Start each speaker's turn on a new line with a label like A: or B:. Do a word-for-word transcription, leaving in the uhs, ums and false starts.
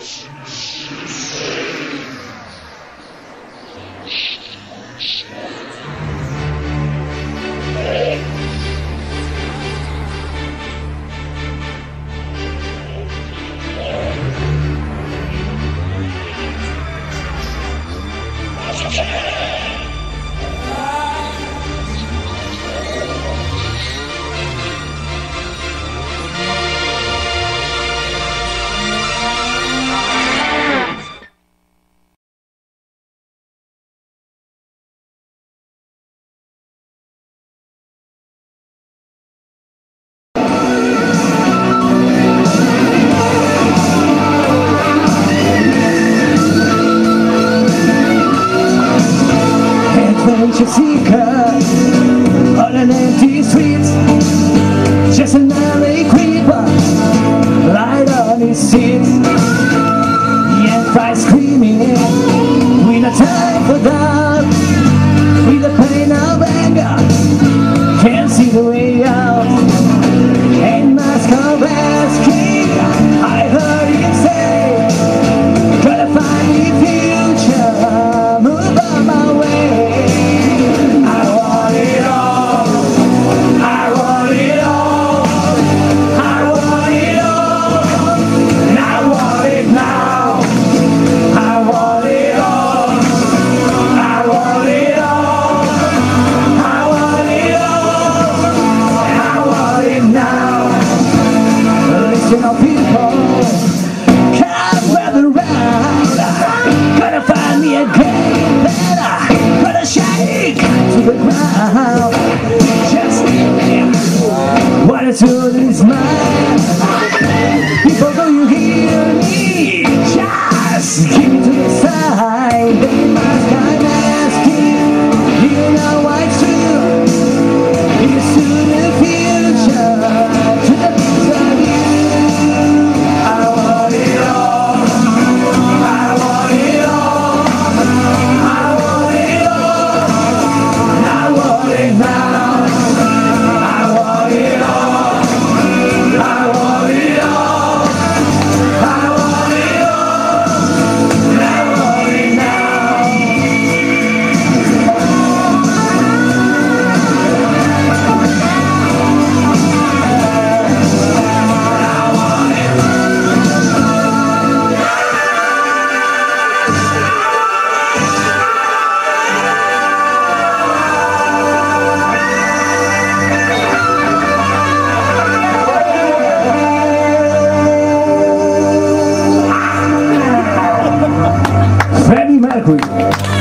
A: Adventure seeker on an empty street, just an alley creeper, light on his seat. Yet by screaming, we no time for that. With the pain of anger, can't see the way out. And mask of asking, I heard him say, gotta find the future, move on my way. You know, people come weather round, gonna find me a game that I'm gonna shake to the ground. Just what is all is mine. People, do you hear me? Just give me to the side. They must I'm asking, you know what's true. It's to the future, to the future of you. Freddie Mercury.